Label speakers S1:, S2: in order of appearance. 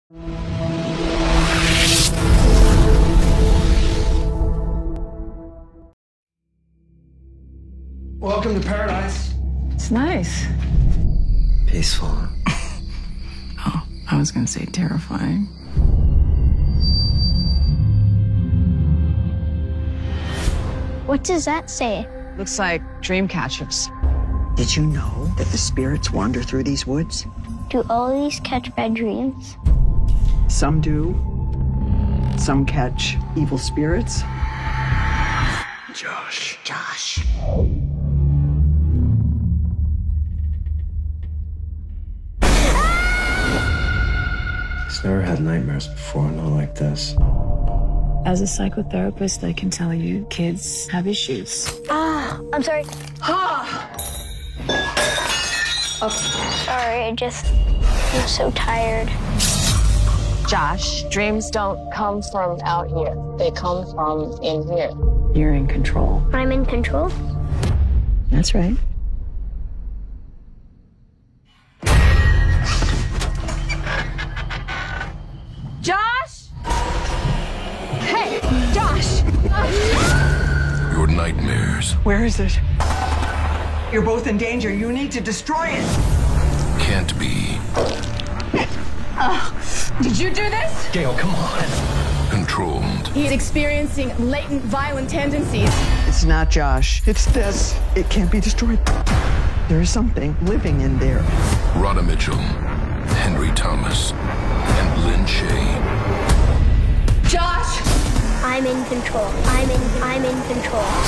S1: Welcome to paradise.
S2: It's nice.
S3: Peaceful.
S2: Oh, I was gonna say terrifying.
S4: What does that say?
S2: Looks like dream catchers.
S5: Did you know that the spirits wander through these woods?
S4: Do all these catch bad dreams?
S5: Some do. Some catch evil spirits.
S3: Josh.
S5: Josh.
S3: He's never had nightmares before, not like this.
S2: As a psychotherapist, I can tell you kids have issues.
S4: I'm sorry. Sorry, I'm so tired.
S6: Josh, dreams don't come from out here. They come from in here.
S2: You're in control.
S4: I'm in control.
S2: That's right.
S6: Josh! Hey, Josh!
S7: Your nightmares
S5: Where is it? You're both in danger. You need to destroy it.
S7: can't be
S8: Did you do this?
S1: Gail, come on.
S7: controlled.
S8: He's experiencing latent violent tendencies.
S5: It's not Josh. It's this. It can't be destroyed. There is something living in there.
S7: Rhoda Mitchell, Henry Thomas, and Lynn Shay.
S8: Josh!
S4: I'm in control. I'm in control.